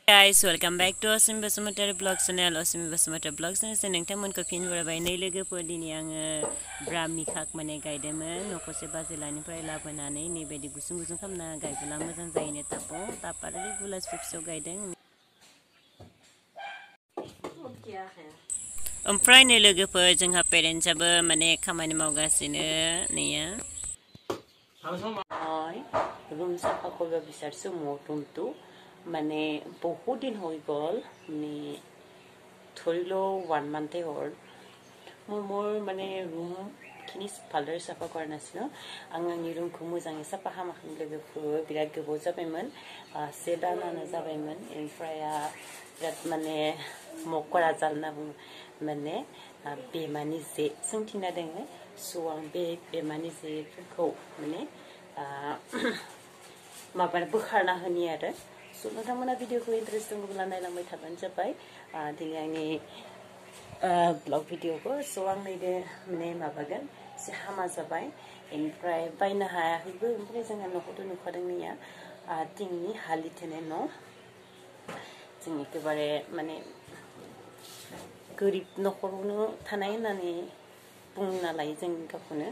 Guys, welcome back to Assam Vlog channel. Assam Vlog channel se nोंथांमोनखौ फिन बरायबाय नै लोगोफोर दिनै आङो ब्राह्मी खाक माने गायदोंमोन न'खरसे बाजिलानिफ्राय लाबोनानै नैबायदि गुसुं गुसुं खालामना गायबोला मोजां जायोनो ताप आरो गुलास फिसाव गायदों ओमफ्राय नै लोगोफोर जोंहा पेरेन्टसाबो माने खामानि मावगासिनो नैया रुम साफा करबा बिसारसो रुमটো মানে বহুত দিন হৈ গ'ল মানে ধৰি লও 1 মান্থে হ'ল মোৰ মানে ৰুমখিনি ভালদৰে চাফা কৰা নাছিল आंनि ৰুমखौ मोजाङै साफा खालामाखै लोगोफोर बिराद गोबाव जाबायमोन से दानानो जाबायमोन ओमफ्राय बिराद माने मकरा जालना बुङो माने बेमानि जे सोंथिना दोङो स' आं बे बेमानि जेफोरखौ माने माबा बोखारना होनि आरो So, नोंथांमोना भिडिअखौ इन्टारेस्ट दङब्ला नायलांबाय थाबानो जाबाय दिनै आंनि ब्लग भिडिअखौ स' आं नैदो माने माबागोन एसे हामा जाबाय ओमफ्राय बायनो हायाखैबो ओमफ्राय जोंहा न'खौथ' नुखादों नैया टिंनि हालिथेनाय न' जों एखेबारे माने गोरिब न'खरावनो थानाय होननानै बुंना लायो जों गावखौनो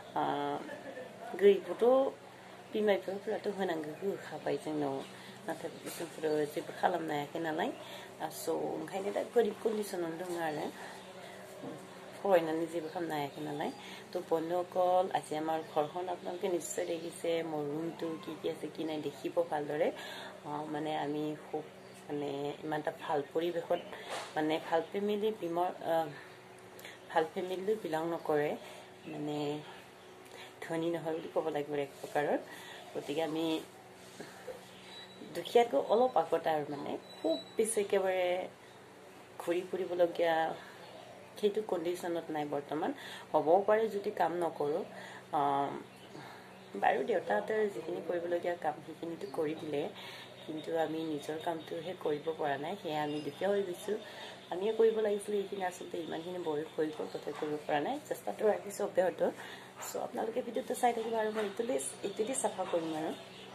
गोरिबखौथ' बिमा बिफाफोराथ' होनांगौ होखाबाय जोंनाव नाथाय जोंफोरो जेबो खालामनो हायाखै नालाय स' ओंखायनो दा गोरिब कन्डिसनाव दङ आरो फरायनानै जेबो खालामनो हायाखै नालाय তো বন্ধুসকল আজি আমাৰ ঘৰখন আপোনালোকে নিশ্চয় দেখিছে মোৰ ৰুমটো কি কি আছে কি নাই দেখিব ভালদৰে মানে আমি খুব মানে ইমান এটা ভাল পৰিৱেশত মানে ভাল ফেমিলি বিলং নকৰে মানে ধনী নহয় বুলি ক'ব লাগিব এক প্ৰকাৰৰ গতিকে আমি দুখীয়াতকৈ অলপ আগত আৰু মানে খুব বেছি একেবাৰে ঘূৰি ফুৰিবলগীয়া সেইটো কণ্ডিশ্যনত নাই বৰ্তমান হ'বও পাৰে যদি কাম নকৰোঁ বাৰু দেউতাহঁতে যিখিনি কৰিবলগীয়া কাম সেইখিনিতো কৰি দিলে কিন্তু আমি নিজৰ কামটোহে কৰিব পৰা নাই সেয়া আমি দুখীয়া হৈ গৈছোঁ আমিয়ে কৰিব লাগিছিলে এইখিনি আচলতে ইমানখিনি বয়স হৈ গ'ল তথাপি কৰিব পৰা নাই চেষ্টাটো ৰাখিছোঁ অব্যাহত চ' আপোনালোকে ভিডিঅ'টো চাই থাকিব আৰু মই এইটোদি চাফা কৰিম আৰু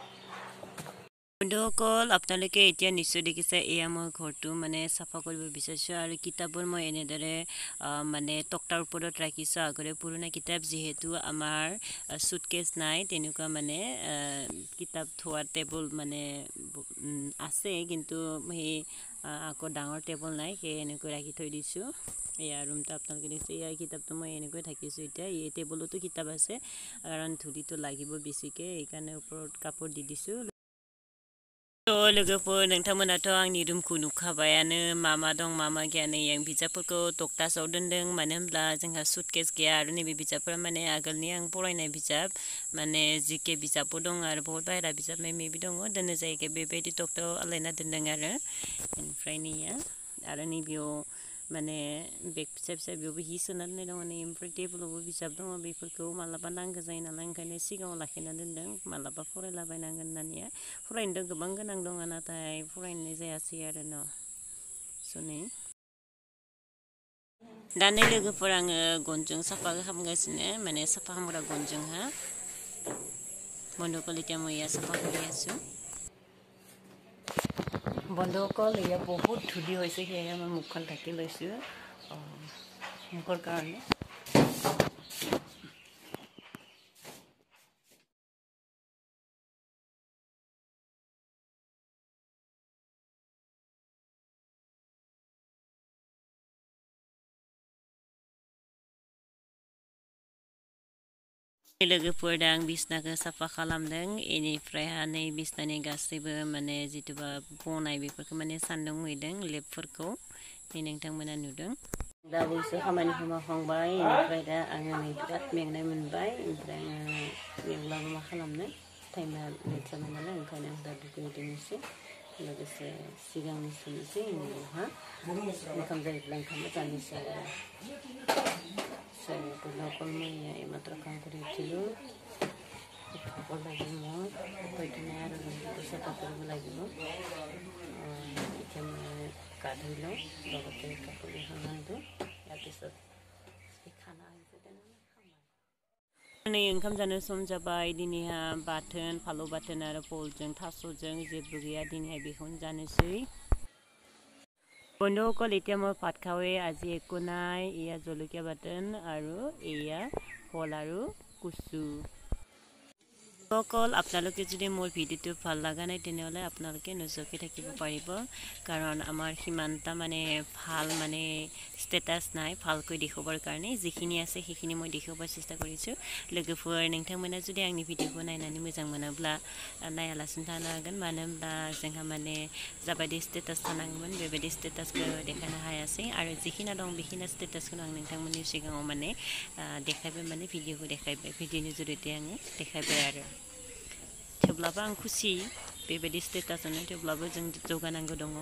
বন্ধুসকল আপোনালোকে এতিয়া নিশ্চয় দেখিছে এয়া মই ঘৰটো মানে চাফা কৰিব বিচাৰিছোঁ আৰু কিতাপবোৰ মই এনেদৰে মানে তক্তাৰ ওপৰত ৰাখিছোঁ আগৰে পুৰণা কিতাপ যিহেতু আমাৰ সুটকেছ নাই তেনেকুৱা মানে কিতাপ থোৱা টেবুল মানে আছে কিন্তু সেই আকৌ ডাঙৰ টেবুল নাই সেই এনেকৈ ৰাখি থৈ দিছোঁ এয়া ৰুমটো আপোনালোকে দেখিছে এয়া কিতাপটো মই এনেকৈ থাকিছোঁ এতিয়া এই টেবুলতো কিতাপ আছে কাৰণ ধূলিটো লাগিব বেছিকৈ এইকাৰণে ওপৰত কাপোৰ দি দিছোঁ लोगोफोर नोंथांमोनाथ' आंनि रुमखौ नुखाबायानो मा दं मा गैया नै आं बिजाबफोरखौ तक्तासाव दोनदों मानो होनब्ला जोंहा सुटकेस गैया आरो नैबे बिजाबफोरा माने आगोलनि आं फरायनाय बिजाब माने जिके बिजाबबो दं आरो बहुत बाहेरा बिजाब मेबि दङ दोननो जायगा बेबायदि तक्तायाव आलायना दोनदों आरो ओमफ्राय नैया आरो नैबेयाव माने बेग फिसा फिसा बेयावबो हि सोना दोननाय दङ नै ओमफ्राय टेबोलावबो बिजाब दङ बेफोरखौ मालाबा नांगौ जायो नालाय ओंखायनो सिगाङाव लाखिना दोनदों मालाबा फरायलाबायनांगोन होननानै फरायनोथ' गोबां गोनां दङ नाथाय फरायनाय जायासै आरो न' सुनै दा नै लोगोफोर आङो गनजों साफा खालामगासिनो माने साफा खालामग्रा गनजोंहा बন্ধুসকল এতিয়া মই এয়া চাফা কৰি আছোঁ বন্ধুসকল এয়া বহুত ধূলি হৈছে সেয়ে মই মুখখন ঢাকি লৈছোঁ মুখৰ কাৰণে लोगोफोर दा आं बिसनाखौ साफा खालामदों बेनिफ्राय नै बिसनानि गासैबो माने जिथुबा बनाय बेफोरखौ माने सान्दुं हैदों लेबफोरखौ नोंथांमोना नुदों दा बयसो खामानिखौ मावखांबाय बेनिफ्राय दा आङो नै बिराद मेंनाय मोनबाय ओमफ्राय आङो मेंब्लाबो मा खालामनो टाइमा लेट जाबाय नालाय ओंखायनो आं दा दुगैदों एसे लोगोसे सिगांनि सोनोसै उनावहा ओंखाम जायोब्ला ओंखामबो जानोसै आरो लोकल मैया এইমাত্ৰ কাম কৰি উঠিলোঁ ভাগৰ লাগে মোৰ উপায়টো আৰু ৰুমটো চাফা কৰিব লাগিব এতিয়া মই গা ধুই লওঁ লগতে কাপোৰ এখন দিওঁ তাৰপিছত খানা আহিছে তেনেহ'লে খাম नै ओंखाम जानो सम जाबाय दिनैहा बाथोन फालौ बाथोन आरो फलजों थास'जों जेबो गैया दिनैहाय बेखौनो जानोसै বন্ধুসকল এতিয়া মই ভাত খাওঁৱে আজি একো নাই এয়া জলকীয়া বাটন আৰু এয়া ফল আৰু কুচু সকল আপোনালোকে যদি মোৰ ভিডিওটো ভাল লাগা নাই তেনেহলে আপোনালোকে নজৰকৈ থাকিব পাৰিব কাৰণ আমাৰ সিমানটা মানে ভাল মানে ষ্টেটাস নাই ভালকৈ দেখাবৰ কাৰণে যিখিনি আছে সেইখিনি মই দেখাবৰ চেষ্টা কৰিছো लोगोफोर नोंथांमोना जुदि आंनि भिडिअखौ नायनानै मोजां मोनाब्ला नायालासिनो थानो हागोन मानो होनब्ला जोंहा माने जाबायदि स्टेटास थानांगौमोन बेबायदि स्टेटासखौ देखायनो हायासै आरो जिखिना दं बेखिना स्टेटासखौ आं नोंथांमोननि सिगाङाव माने देखायबाय माने भिडिअखौ देखायबाय भिडिअनि जरियते आङो देखायबाय आरो थेवब्लाबो आं खुसि बेबायदि स्टेटासआनो थेवब्लाबो जों जौगानांगौ दङ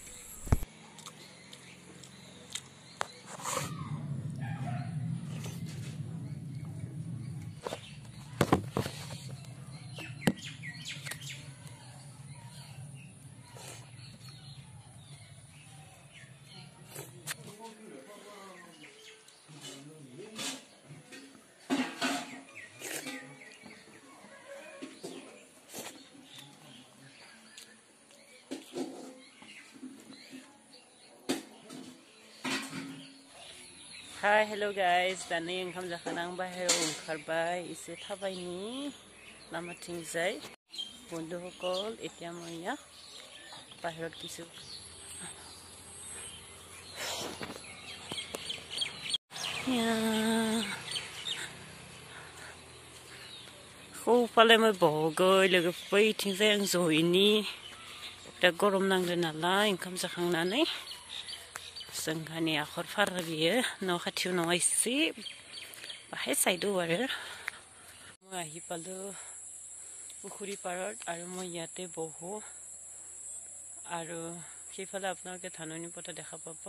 Hi, hello guys. Dani oंखाम जाखांना आं बाहेराव ओंखारबाय एसे थाबायनि लामाथिंजाय बন্ধুসকল এতিয়া মই बाहेराव কিছু फाले मैं बहगै लोगोफोर बैथिंजाय आं जयैनि दा गरम नांदों नालाय ओंखाम जाखांनानै जोंहानि आखर फारा बियो न' खाथियाव नङा एसे बाहाय साइडआव आरो মই আহি পালো পুখুৰী পাৰত আৰু মই ইয়াতে বহো আৰু সেইফালে আপোনালোকে ধাননি পথ দেখা পাব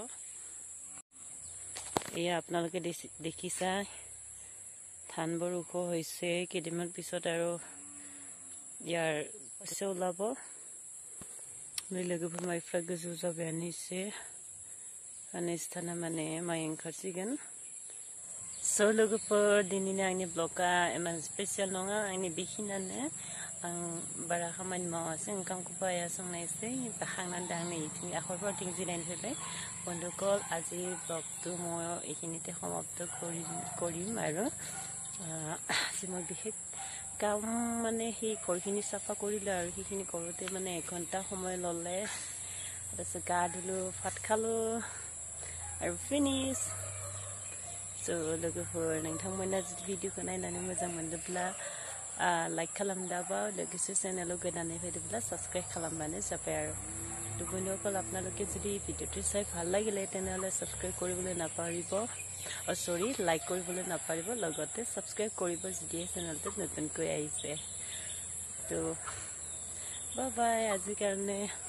এয়া আপোনালোকে দেখিছা ধানবোৰ ওখ হৈছে কেইদিনমান পিছত আৰু ইয়াৰ শস্য ওলাব মই लोगोफोर माइफ्रा गोजौ जाबायानोसै Anistana mane mai ओंखारसिगोन so लोगोफोर दिनैनि आंनि ब्लगआ इमान स्पेसियेल नङा आंनि बेखिनियानो आं बारा खामानि मावासै ओंखामखौ बाया संनायसै जाखांनानै दा आं इथिं आखरफोरथिं जिरायनो फैबाय बন্ধুসকল আজি ব্লগটো মই এইখিনিতে সমাপ্ত কৰিম আৰু আজি মই বিশেষ কাম মানে সেই ঘৰখিনি চাফা কৰিলে আৰু সেইখিনি কৰোঁতে মানে 1 ঘণ্টা সময় ল'লে তাৰপিছত গা ধুলো ভাত খালো I finish. So लोगोफोर नोंथांमोना जुदि भिडिअखौ नायनानै मोजां मोनदोंब्ला लाइक खालामदाबा लोगोसे चेनेलाव गोदानै फैदोंब्ला साबस्क्राइब खालामबानो जाबाय आरो বন্ধুসকল আপোনালোকে যদি ভিডিঅ'টো চাই ভাল লাগিলে তেনেহলে সাবস্ক্ৰাইব কৰিবলৈ নাপাহৰিব সৰি লাইক কৰিবলৈ নাপাহৰিব লগতে সাবস্ক্ৰাইব কৰিব যদি চেনেলটো নতুনকৈ আহিছে তো বাই বাই আজিৰ কাৰণে